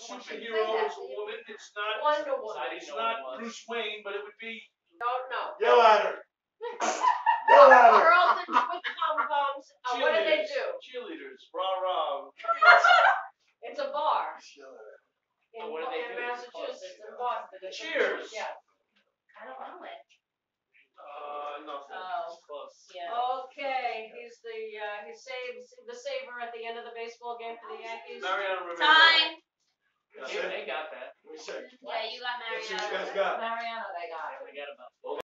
superheroes, a woman. It's not. Wonder Woman. I didn't It's know what it not was. Bruce Wayne, but it would be. Don't know. Yell at her. Yell at her. Girls with pom-poms. What do they do? Cheerleaders. Rah rah. It's a bar Yell at her. in, What do they in do? Massachusetts, in Boston. It's a- Cheers. Yeah. I don't know it. Nothing. Oh, Close. yeah. Okay, he's he saves the saver at the end of the baseball game for the Yankees. Mariano Rivera. Time. That's Yeah, it? they got that. Let me see. Yeah, you got Let's see Mariano. what you guys got. Mariano, they got. Forget about it.